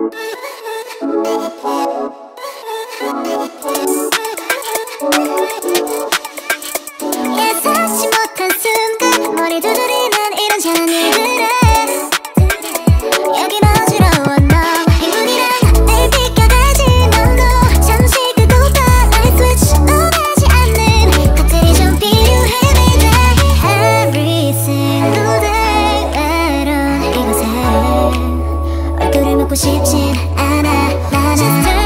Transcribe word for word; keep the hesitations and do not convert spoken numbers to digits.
예상치 못한 순간 머리 두드리는 이런 잘한 일들에 여긴 어지러워 너 행운이란 날 비껴가지 너도 잠시 끄고 봐 light switch 떠나지 않는 것들이 좀 필요해 baby every single day 외로운 이곳에 얼굴을 묻고 싶진 않아 나는